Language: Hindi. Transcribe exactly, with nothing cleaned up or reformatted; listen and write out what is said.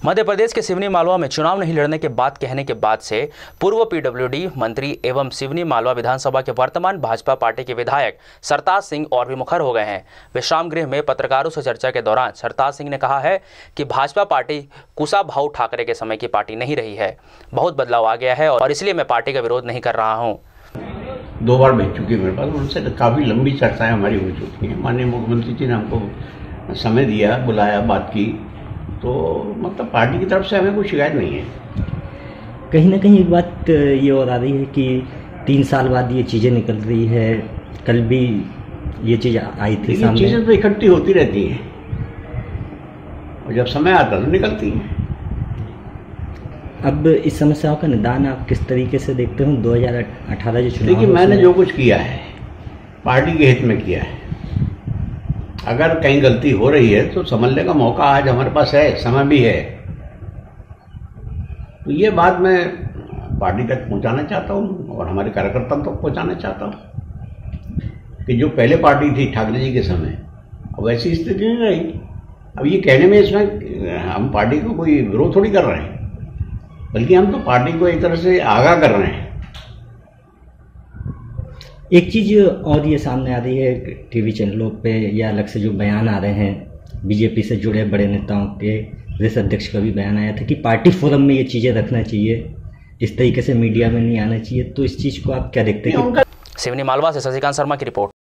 मध्य प्रदेश के सिवनी मालवा में चुनाव नहीं लड़ने के बाद कहने के बाद से पूर्व पीडब्ल्यूडी मंत्री एवं सिवनी मालवा विधानसभा के वर्तमान भाजपा पार्टी के विधायक सरताज सिंह और भी मुखर हो गए हैं। विश्राम गृह में पत्रकारों से चर्चा के दौरान सरताज सिंह ने कहा है कि भाजपा पार्टी कुशाभाऊ ठाकरे के समय की पार्टी नहीं रही है, बहुत बदलाव आ गया है और इसलिए मैं पार्टी का विरोध नहीं कर रहा हूँ। दो बार भेज चुकी मेरे पास, उनसे काफ़ी लंबी चर्चाएं हमारी हो चुकी हैं। माननीय मुख्यमंत्री जी ने हमको समय दिया, बुलाया, बात की, तो मतलब पार्टी की तरफ से हमें कोई शिकायत नहीं है। कहीं ना कहीं एक बात ये और आ रही है कि तीन साल बाद ये चीज़ें निकल रही है, कल भी ये चीज़ आई थी सामने। चीज़ें तो इकट्ठी होती रहती हैं और जब समय आता तो निकलती हैं। अब इस समस्याओं का निदान आप किस तरीके से देखते हो? दो हज़ार अठारह जो चुनाव, देखिए मैंने जो कुछ किया है पार्टी के हित में किया है। अगर कहीं गलती हो रही है तो समझने का मौका आज हमारे पास है, समय भी है। तो ये बात मैं पार्टी तक पहुंचाना चाहता हूं और हमारे कार्यकर्ताओं तक पहुंचाना चाहता हूं कि जो पहले पार्टी थी ठाकरे जी के समय, अब ऐसी स्थिति नहीं रही। अब ये कहने में इसमें हम पार्टी को कोई विरोध थोड़ी कर रहे हैं, बल्कि हम तो पार्टी को एक तरह से आगाह कर रहे हैं। एक चीज़ और ये सामने आ रही है टीवी चैनलों पे या अलग से जो बयान आ रहे हैं बीजेपी से जुड़े बड़े नेताओं के, प्रदेश अध्यक्ष का भी बयान आया था कि पार्टी फोरम में ये चीज़ें रखना चाहिए, इस तरीके से मीडिया में नहीं आना चाहिए। तो इस चीज़ को आप क्या देखते हैं? सिवनी मालवा से शशिकांत शर्मा की रिपोर्ट।